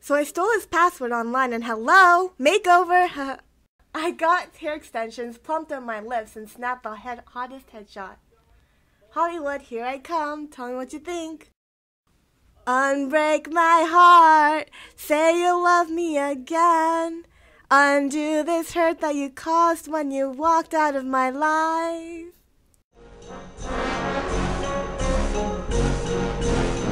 So I stole his password online and hello, makeover. I got hair extensions, plumped on my lips, and snapped the hottest headshot. Hollywood, here I come. Tell me what you think. Unbreak my heart. Say you'll love me again. Undo this hurt that you caused when you walked out of my life.